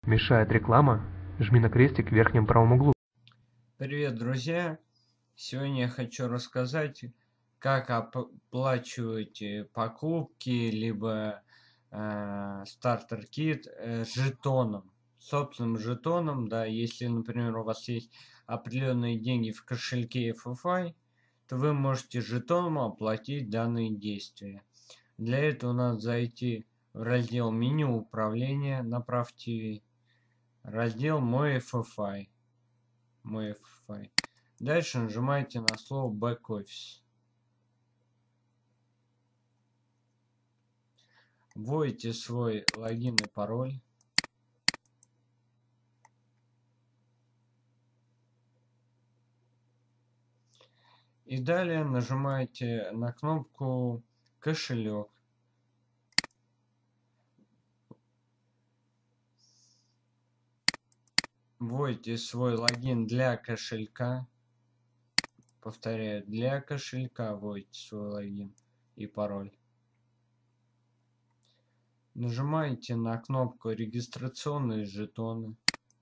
Мешает реклама? Жми на крестик в верхнем правом углу. Привет, друзья! Сегодня я хочу рассказать, как оплачивать покупки, либо стартер-кит жетоном, собственным жетоном. Да, если, например, у вас есть определенные деньги в кошельке FFI, то вы можете жетоном оплатить данные действия. Для этого надо зайти в раздел меню управления, направьте раздел Мой FFI. Дальше нажимаете на слово Back Office. Вводите свой логин и пароль. И далее нажимаете на кнопку «Кошелек». Вводите свой логин для кошелька. Повторяю, для кошелька вводите свой логин и пароль. Нажимаете на кнопку «Регистрационные жетоны».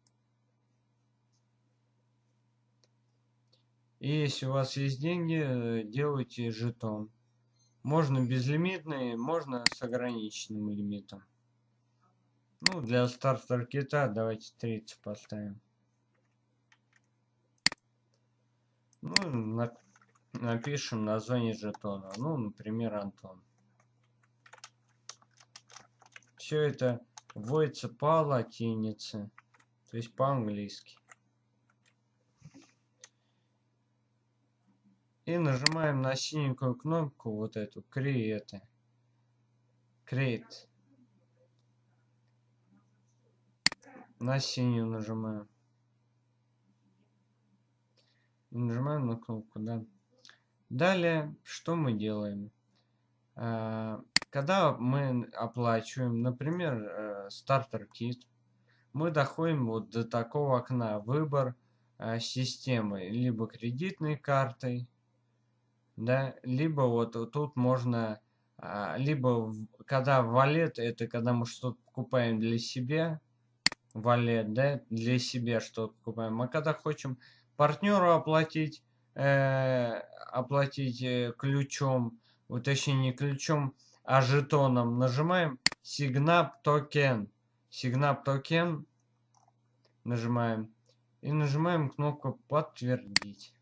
И если у вас есть деньги, делайте жетон. Можно безлимитный, можно с ограниченным лимитом. Ну, для стартер-кита давайте 30 поставим. Ну, напишем название жетона. Ну, например, Антон. Все это вводится по латинице, то есть по-английски. И нажимаем на синенькую кнопку, вот эту, Create. На синюю нажимаем. И нажимаем на кнопку, да. Далее, что мы делаем? Когда мы оплачиваем, например, стартер-кит, мы доходим вот до такого окна «Выбор системы», либо кредитной картой, да, либо вот тут можно, либо когда валет, это когда мы что-то покупаем для себя, валет, да, для себя что-то покупаем, а когда хотим партнеру оплатить, ключом, вот точнее не ключом, а жетоном, нажимаем Signap Token. Signap Token нажимаем и нажимаем кнопку «Подтвердить».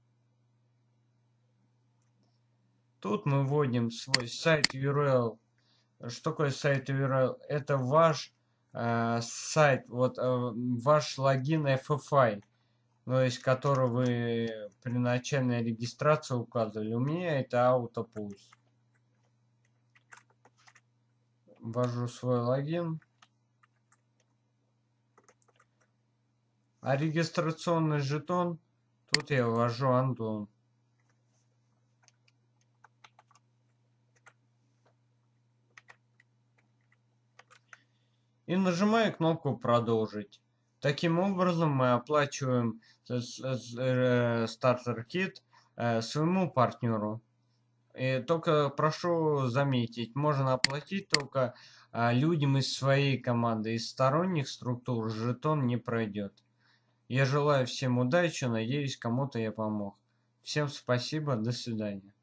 Тут мы вводим свой сайт URL. Что такое сайт URL? Это ваш сайт, вот ваш логин FFI, то есть который вы при начальной регистрации указывали. У меня это AutoPulse. Ввожу свой логин. А регистрационный жетон, тут я ввожу Антон. И нажимаю кнопку «Продолжить». Таким образом мы оплачиваем стартер-кит своему партнеру. И только прошу заметить, можно оплатить только людям из своей команды, из сторонних структур жетон не пройдет. Я желаю всем удачи, надеюсь, кому-то я помог. Всем спасибо, до свидания.